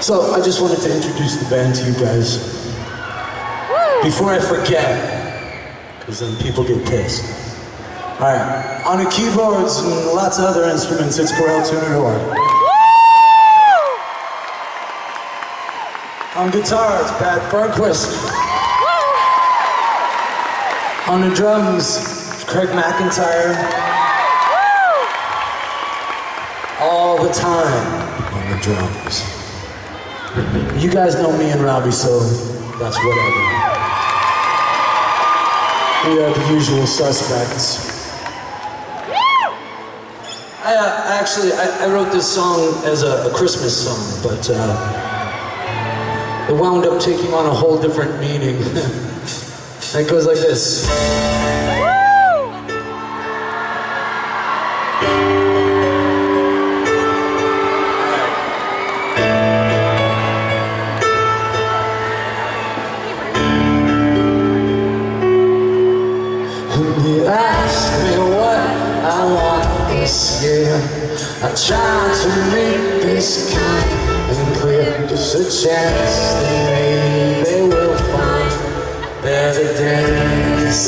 So I just wanted to introduce the band to you guys. Before I forget, because then people get pissed. Alright, on the keyboards and lots of other instruments, it's Corel Tunador. On guitar, it's Pat Bergquist. On the drums, it's Craig McIntyre. All the time on the drums. You guys know me and Robbie, so that's whatever. We are the usual suspects. I wrote this song as a Christmas song, but it wound up taking on a whole different meaning. It goes like this. You ask me what I want this year. I try to make this kind and clear. Just a chance that maybe we'll find better days.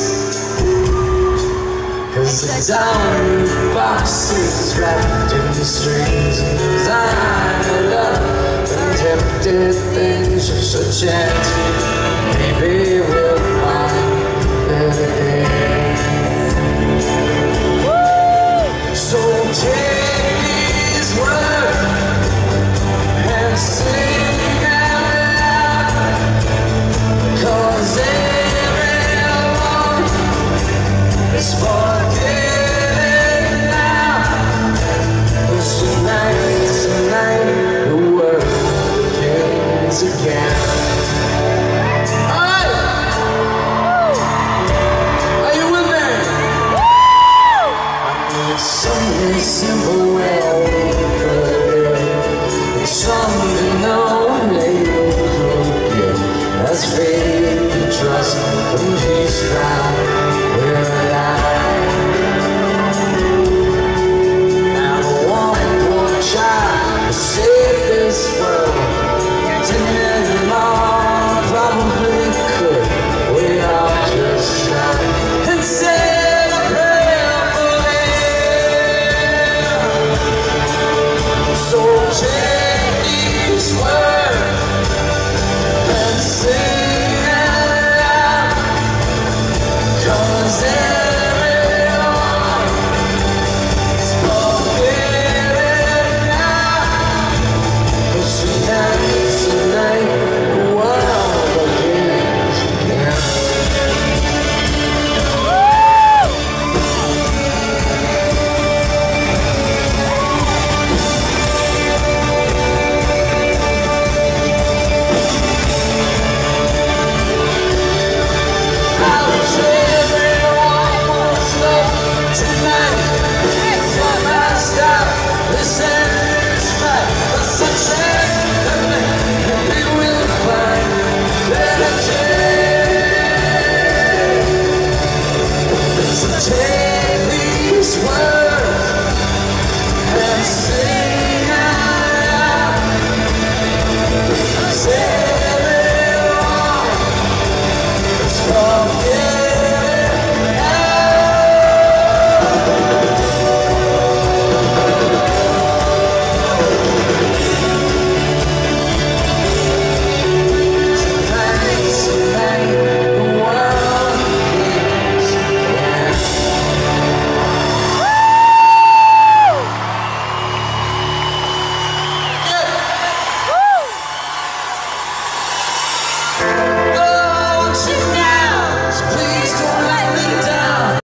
'Cause the diamond box is wrapped in the strings and designed love and tempted things. Just a chance